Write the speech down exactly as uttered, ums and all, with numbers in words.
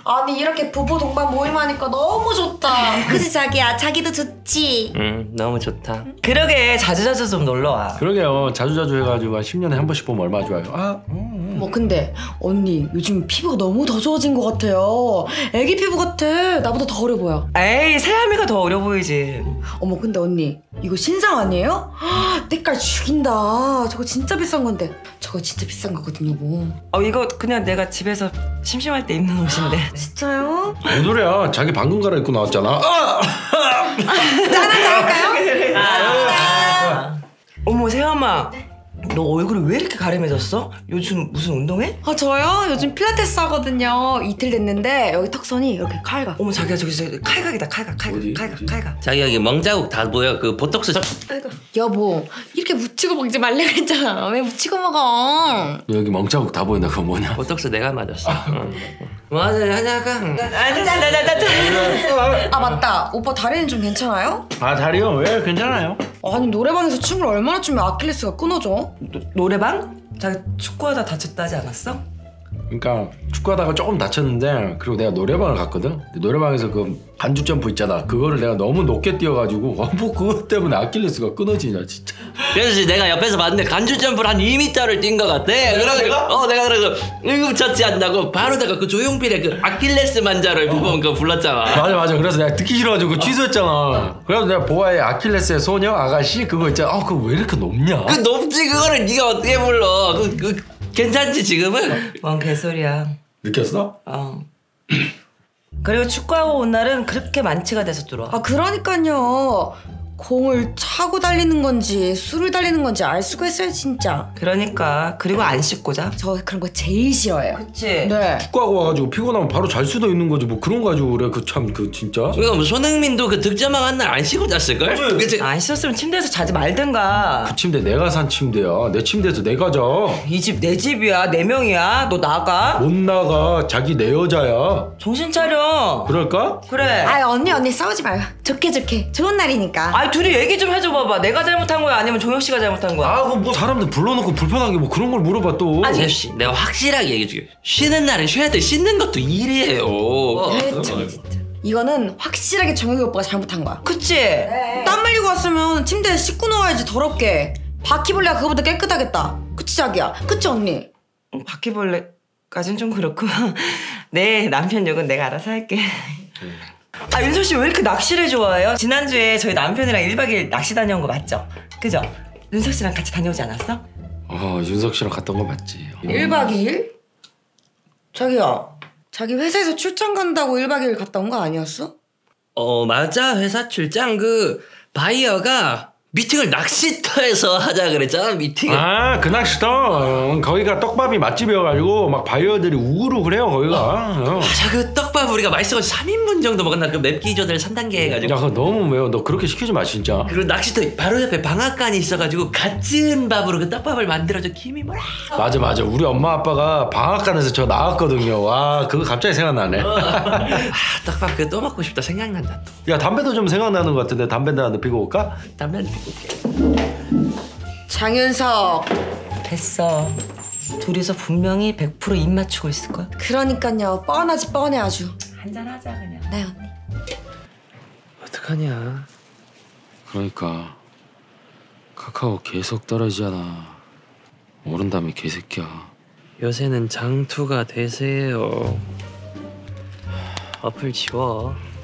아니 이렇게 부부 동반 모임하니까 너무 좋다. 그치 자기야? 자기도 좋지? 응 너무 좋다. 그러게 자주자주 좀 놀러와. 그러게요. 자주자주 해가지고 한 십 년에 한 번씩 보면 얼마나 좋아요. 아, 음, 뭐 근데 언니 요즘 피부가 너무 더 좋아진 것 같아요. 애기 피부 같아. 나보다 더 어려 보여. 에이 새아미가 더 어려 보이지. 어머 근데 언니 이거 신상 아니에요? 헉, 때깔 죽인다. 저거 진짜 비싼 건데. 저거 진짜 비싼 거거든요 뭐. 어 이거 그냥 내가 집에서 심심할 때 입는 옷인데. 진짜요? 뭔 소리야. 자기 방금 갈아입고 나왔잖아. 아! 짠 한잔 할까요? 아, 어머 세아마 너 얼굴이 왜 이렇게 가름해졌어? 요즘 무슨 운동해? 아 저요? 요즘 필라테스 하거든요. 이틀 됐는데 여기 턱선이 이렇게 칼각. 어머 자기야 저기 저기 칼각이다 칼각 칼각 어디? 칼각 어디? 칼각. 자기 여기 멍자국 다 보여. 그 보톡스 저... 아이고. 여보 이렇게 묻히고 먹지 말래 그랬잖아. 왜 묻히고 먹어? 너 여기 멍자국 다 보인다. 그거 뭐냐? 보톡스 내가 맞았어. 응. 뭐 하자 하자 할까? 아 맞다. 오빠 다리는 좀 괜찮아요? 아, 다리요? 왜? 괜찮아요. 아니 노래방에서 춤을 얼마나 추면 아킬레스가 끊어져? 노, 노래방? 자기 축구하다 다쳤다 하지 않았어? 그러니까 축구하다가 조금 다쳤는데 그리고 내가 노래방을 갔거든. 근데 노래방에서 그 반주 점프 있잖아. 그거를 내가 너무 높게 뛰어가지고 어, 뭐 그것 때문에 아킬레스가 끊어지냐 진짜. 그래서 내가 옆에서 봤는데 간주 점프를 한 이 미터를 뛴 것 같아. 그래가지고 어 내가 그래서 응급처치 한다고 바로 내가 그 조용필의 그 아킬레스 만자를 부분 그거 불렀잖아. 맞아 맞아. 그래서 내가 듣기 싫어가지고 그거 취소했잖아. 그래서 내가 보아의 아킬레스의 소녀 아가씨 그거 있잖아. 아 그거 왜 이렇게 높냐? 그 높지 그거를 네가 어떻게 불러? 그, 그 괜찮지 지금은? 뭔 개소리야. 느꼈어? 어. 그리고 축구하고 온 날은 그렇게 만취가 돼서 들어와. 아 그러니까요. 공을 차고 달리는 건지 술을 달리는 건지 알 수가 있어요 진짜. 그러니까 그리고 안 씻고 자. 저 그런 거 제일 싫어해요. 그치? 네. 축구하고 와가지고 피곤하면 바로 잘 수도 있는 거지 뭐 그런 거 가지고 그래. 그 참 그 진짜. 그러니까 뭐 손흥민도 그 득점왕 한 날 안 쉬고 잤을걸? 그치? 안 씻었으면 침대에서 자지 말든가. 그 침대 내가 산 침대야. 내 침대에서 내가 자. 이 집 내 집이야. 네 명이야. 너 나가. 못 나가. 자기 내 여자야. 정신 차려. 그럴까? 그래. 아 언니 언니 싸우지 마요. 좋게 좋게 좋은 날이니까. 아이 둘이 얘기 좀 해줘 봐봐. 내가 잘못한 거야 아니면 종혁 씨가 잘못한 거야? 아, 그 뭐 사람들 불러놓고 불편하게 뭐 그런 걸 물어봐 또. 아니 씨, 내가 확실하게 얘기해줄게. 쉬는 날은 쉬어야 돼. 씻는 것도 일이에요. 어. 네, 진짜. 이거는 확실하게 정혁이 오빠가 잘못한 거야. 그치? 네. 땀 흘리고 왔으면 침대에 씻고 누워야지 더럽게. 바퀴벌레가 그거보다 깨끗하겠다. 그치 자기야? 그치 언니? 음, 바퀴벌레까진 좀 그렇고 내 남편 욕은 내가 알아서 할게. 아 윤서 씨 왜 이렇게 낚시를 좋아해요? 지난주에 저희 남편이랑 일 박 이 일 낚시 다녀온 거 맞죠? 그죠? 윤석 씨랑 같이 다녀오지 않았어? 어, 윤석 씨랑 갔던 거 맞지. 일 박 이 일? 자기야 자기 회사에서 출장 간다고 일 박 이 일 갔다 온 거 아니었어? 어 맞아. 회사 출장 그 바이어가 미팅을 낚시터에서 하자 그랬잖아. 미팅을. 아, 그 낚시터. 어, 거기가 떡밥이 맛집이어가지고 막 바이어들이 우르르 그래요 거기가. 어. 맞아. 그 떡밥 우리가 맛있어가지고 삼 인분 정도 먹었나. 그 맵기 조절 삼 단계 해가지고. 야, 그거 너무 매워. 너 그렇게 시키지 마 진짜. 그리고 낚시터 바로 옆에 방앗간이 있어가지고 갓 지은 밥으로 그 떡밥을 만들어줘. 김이 뭐라. 맞아 맞아. 우리 엄마 아빠가 방앗간에서 저 나왔거든요. 와, 그거 갑자기 생각나네. 아 떡밥 그거 또 먹고 싶다. 생각난다 또. 야, 담배도 좀 생각나는 것 같은데 담배 하나 피고 올까? 담배 한 대 피고 올게. 장윤석. 됐어. 둘이서 분명히 백 퍼센트 입 맞추고 있을 거야. 그러니까요. 뻔하지 뻔해 아주. 한잔 하자 그냥. 네 언니. 어떡하냐. 그러니까 카카오 계속 떨어지잖아. 모른다며 개새끼야. 요새는 장투가 대세예요. 어플 지워.